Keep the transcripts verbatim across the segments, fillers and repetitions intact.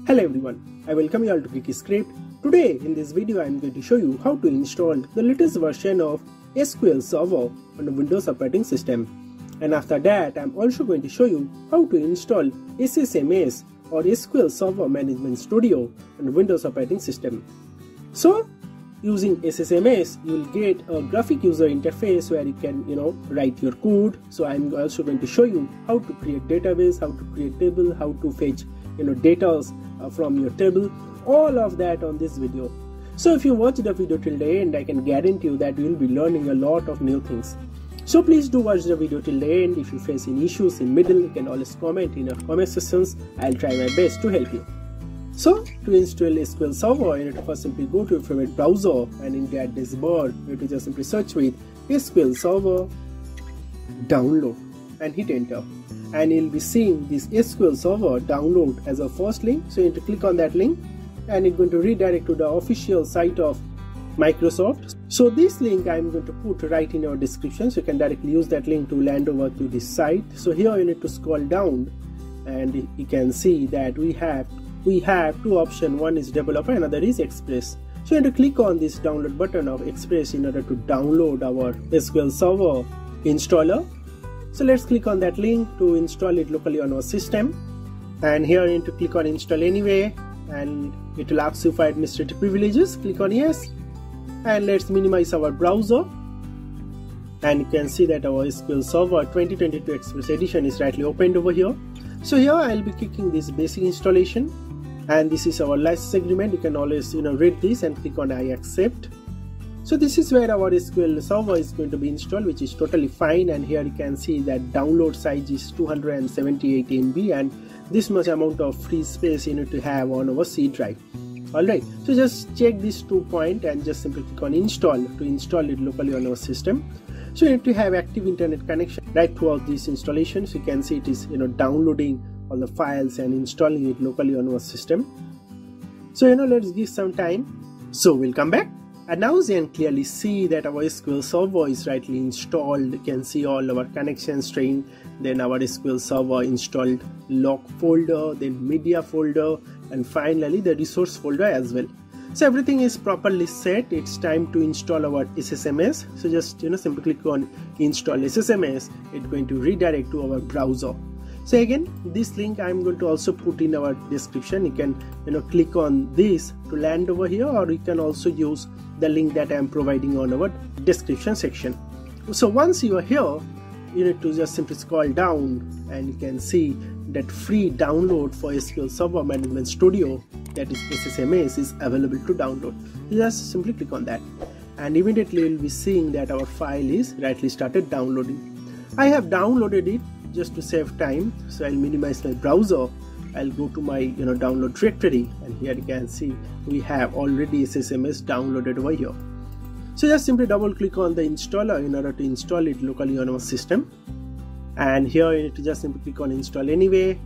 Hello everyone, I welcome you all to Geeky Script. Today in this video I am going to show you how to install the latest version of S Q L Server on the Windows operating system. And after that I am also going to show you how to install S S M S or S Q L Server Management Studio on the Windows operating system. So using S S M S you will get a graphic user interface where you can you know write your code. So I am also going to show you how to create database, how to create table, how to fetch you know data uh, from your table, all of that on this video. So if you watch the video till the end, I can guarantee you that you will be learning a lot of new things. So please do watch the video till the end. If you face any issues in middle, you can always comment in your comment sections. I'll try my best to help you. So to install S Q L Server, you need to first simply go to your favorite browser, and in the address bar you need to just simply search with S Q L Server download and hit enter. And you'll be seeing this S Q L Server download as a first link. So you need to click on that link and it's going to redirect to the official site of Microsoft. So this link I'm going to put right in your description, so you can directly use that link to land over to this site. So here you need to scroll down and you can see that we have we have two options. One is developer, another is Express. So you need to click on this download button of Express in order to download our S Q L Server installer. So let's click on that link to install it locally on our system. And here you need to click on install anyway, and it will ask you for administrative privileges. Click on yes, and let's minimize our browser. And you can see that our S Q L Server twenty twenty-two Express Edition is rightly opened over here. So here I'll be clicking this basic installation, and this is our license agreement. You can always you know read this and click on I accept. So this is where our S Q L Server is going to be installed, which is totally fine. And here you can see that download size is two hundred seventy-eight M B, and this much amount of free space you need to have on our C drive. Alright, so just check these two points and just simply click on install to install it locally on our system. So you need to have active internet connection right throughout this installation. So you can see it is you know downloading all the files and installing it locally on our system. So you know let's give some time. So we'll come back. And now you can clearly see that our S Q L Server is rightly installed. You can see all our connection string, then our S Q L Server installed log folder, then media folder, and finally the resource folder as well. So everything is properly set. It's time to install our S S M S. So just you know simply click on install S S M S. It's going to redirect to our browser. So again, this link I'm going to also put in our description. You can you know click on this to land over here, or you can also use the link that I am providing on our description section. So once you are here, you need to just simply scroll down and you can see that free download for S Q L Server Management Studio, that is S S M S, is available to download. Just simply click on that and immediately you will be seeing that our file is rightly started downloading. I have downloaded it just to save time, so I'll minimize my browser. I'll go to my you know download directory, and here you can see we have already S S M S downloaded over here. So just simply double click on the installer in order to install it locally on our system. And here you need to just simply click on install anyway,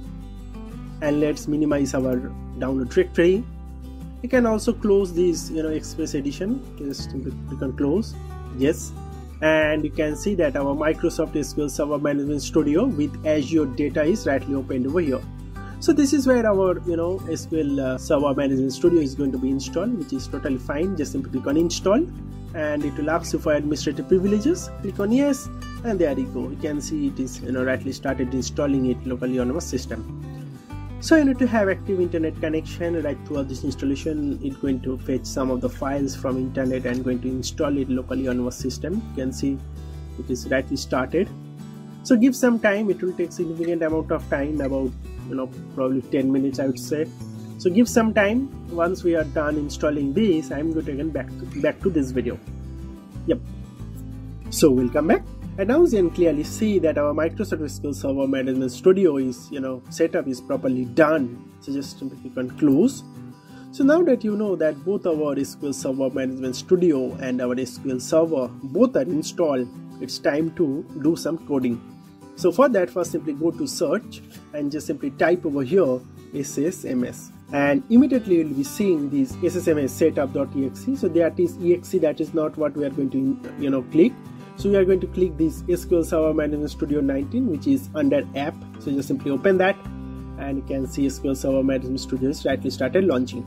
and let's minimize our download directory. You can also close this you know Express Edition. Just simply click on close. Yes. And you can see that our Microsoft S Q L Server Management Studio with Azure data is rightly opened over here. So this is where our you know S Q L uh, Server Management Studio is going to be installed, which is totally fine. Just simply click on install, and it will ask you for administrative privileges. Click on yes, and there you go. You can see it is you know rightly started installing it locally on our system. So you need to have active internet connection right throughout this installation. It's going to fetch some of the files from internet and going to install it locally on our system. You can see it is rightly started. So give some time. It will take significant amount of time, about you know probably ten minutes I would say. So give some time. Once we are done installing this, I'm going to again back to, back to this video. Yep. So we'll come back. And now you can clearly see that our Microsoft S Q L Server Management Studio is, you know, setup is properly done. So just simply click on close. So now that you know that both our S Q L Server Management Studio and our S Q L Server both are installed, it's time to do some coding. So for that, first simply go to search and just simply type over here S S M S. And immediately you'll be seeing this S S M S setup.exe. So that is exe, that is not what we are going to you know click. So we are going to click this S Q L Server Management Studio nineteen, which is under app. So just simply open that and you can see S Q L Server Management Studio is rightly started launching,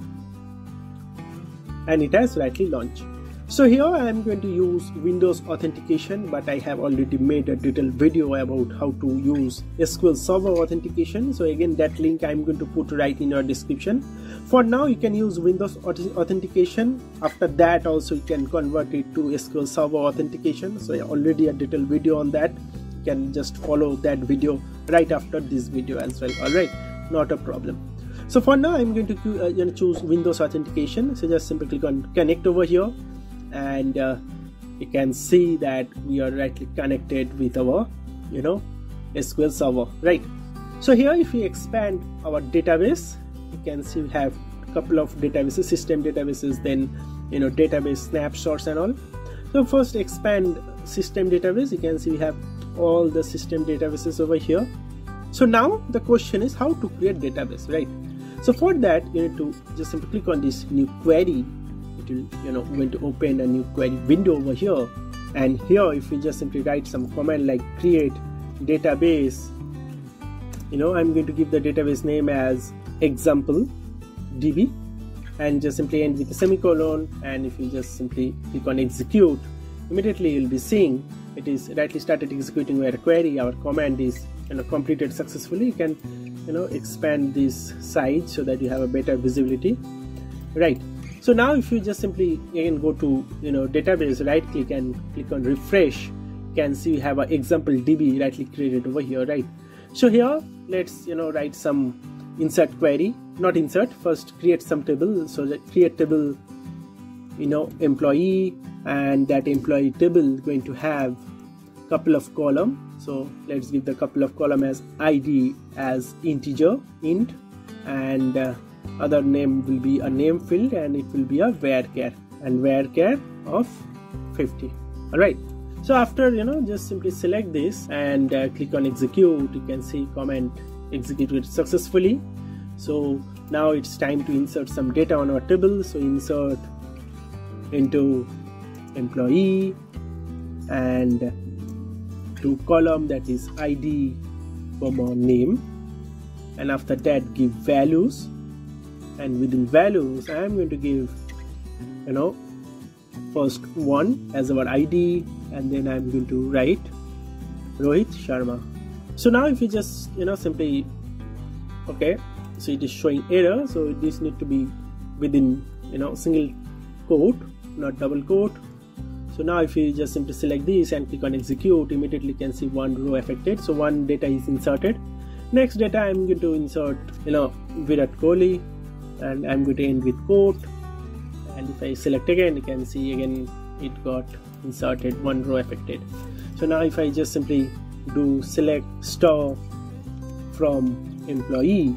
and it has rightly launched. So here I am going to use Windows authentication, but I have already made a detailed video about how to use S Q L Server authentication. So again, that link I am going to put right in your description. For now, you can use Windows authentication. After that, also you can convert it to S Q L Server authentication. So already a detailed video on that. You can just follow that video right after this video as well. All right, not a problem. So for now, I'm going to uh, you know, choose Windows authentication. So just simply click on connect over here, and uh, you can see that we are rightly connected with our you know S Q L Server, right? So here, if we expand our database, you can see we have a couple of databases, system databases, then you know database snapshots and all. So first, expand system database. You can see we have all the system databases over here. So now the question is how to create database, right? So for that, you need to just simply click on this new query. It will you know going to open a new query window over here, and here if we just simply write some command like create database, you know I'm going to give the database name as example D B, and just simply end with a semicolon. And if you just simply click on execute, immediately you'll be seeing it is rightly started executing our query. Our command is you know completed successfully. You can you know expand this size so that you have a better visibility, right? So now if you just simply again go to you know database, right click and click on refresh, you can see we have an example D B rightly created over here, right? So here let's you know write some insert query, not insert, first create some table. So that create table you know employee, and that employee table is going to have couple of column. So let's give the couple of column as I D as integer int, and uh, other name will be a name field, and it will be a varchar, and varchar of fifty. All right. So after you know just simply select this and uh, click on execute, you can see command executed successfully. So now it's time to insert some data on our table. So insert into employee, and to column that is I D comma name, and after that give values, and within values I am going to give you know first one as our I D, and then I'm going to write Rohit Sharma. So now if you just you know simply okay, so it is showing error, so this need to be within you know single quote, not double quote. So now if you just simply select this and click on execute, immediately you can see one row affected. So one data is inserted. Next data I'm going to insert you know Virat Kohli, and I'm going to end with quote. And if I select again, you can see again it got inserted, one row affected. So now if I just simply do select star from employee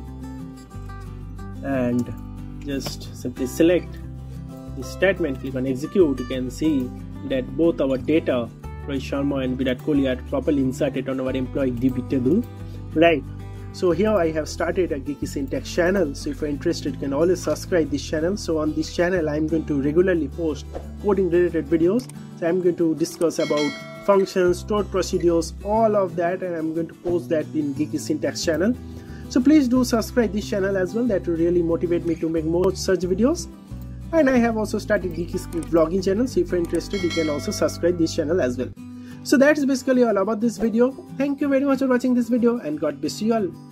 and just simply select this statement, click on execute, you can see that both our data Rohit Sharma and Virat Kohli are properly inserted on our employee D B table, right? So here I have started a Geeky Syntax channel. So if you're interested, you can always subscribe this channel. So on this channel I'm going to regularly post coding related videos. So I'm going to discuss about functions, stored procedures, all of that, and I'm going to post that in Geeky Syntax channel. So please do subscribe this channel as well. That will really motivate me to make more such videos. And I have also started Geeky Script vlogging channel. So if you're interested, you can also subscribe this channel as well. So that's basically all about this video. Thank you very much for watching this video, and God bless you all.